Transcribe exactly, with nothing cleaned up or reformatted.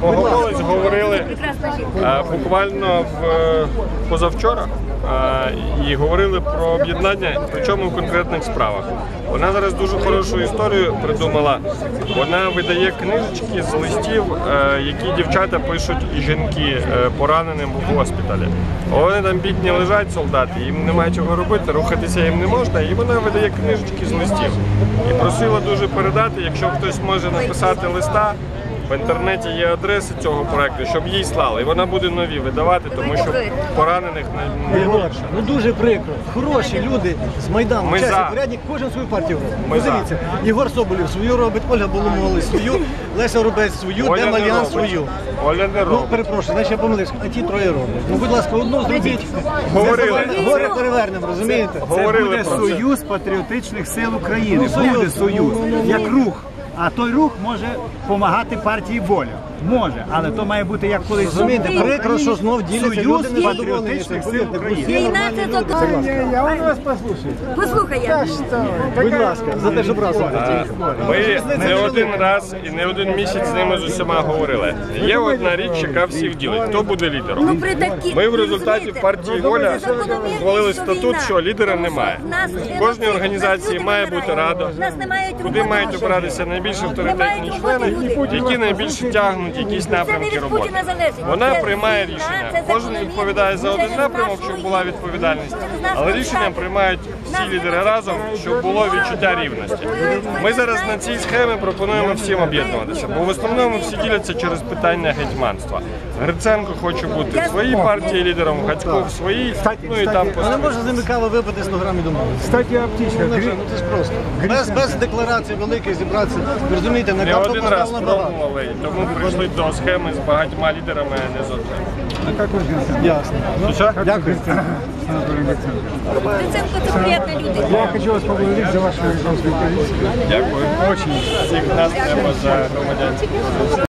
Богомолець говорили а, буквально в, позавчора а, і говорили про об'єднання, причому в конкретних справах. Вона зараз дуже хорошу історію придумала. Вона видає книжечки з листів, а, які дівчата пишуть і жінки а, пораненим в госпіталі. Вони там бідні лежать, солдати, їм немає чого робити, рухатися їм не можна, і вона видає книжечки з листів. І просила дуже передати, якщо хтось може написати листа, в інтернеті є адреси цього проєкту, щоб їй слали. І вона буде нові видавати, тому що поранених не більше. Ну дуже прикро. Хороші люди з Майдану, Ми чесні, за. порядні, кожен свою партію робить. Ми за. Дивіться, Єгор Соболєв свою робить, Ольга Богомолець свою, Леся Рубець свою, Оля Дем не Альянс робить. свою. Оля не Ну, робить. перепрошую, значить я помилився, а ті троє роблять. Ну, будь ласка, одну зробіть. Говорили. Це горе перевернемо, розумієте? Говорили Це про буде це. Союз патріотичних сил України. Ну, Буде союз. союз, Ну, ну, ну, як ну. рух. А той рух може допомагати партії «Воля». Може, але то має бути як колись Розумієте, прикро, що знов діляться Союз люди незадоволені. патріотичних сил України. Війна це то Я вас послухаю. послухай я. Будь ласка, за те, щоб раз. Ми не один раз і не один місяць з ними з усіма говорили. Є одна річ, яка всіх ділить. Хто буде лідером? Ну, при такі- Ми в результаті в партії «Воля» ухвалили статут, що лідера немає. В кожній організації має бути рада, куди мають обиратися найбільш авторитетні члени, які найбільше тягнуть якісь напрямки роботи. Вона приймає рішення. Кожен відповідає за один напрямок, щоб була відповідальність, але рішення приймають всі лідери разом, щоб було відчуття рівності. Ми зараз на цій схемі пропонуємо всім об'єднуватися, бо в основному всі діляться через питання гетьманства. Гриценко хоче бути в своїй партії лідером, Гацько в своїй, ну і там по А не може з ними кава випити сто грамів домовитися? Кстати, аптечка. Ну, ну це ж просто. Без, без декларації великої зібратися. Ви розумієте, на не карту один раз поставлено багато. пробували, і тому прийшли до схеми з багатьма лідерами, а не з одним. Ясно. Ну, Що? дякую. Гриценко це приємна людина. Я хочу вас поблагодарить за вашу гражданскую позицию. Дякую. Всіх нас треба за громадянську.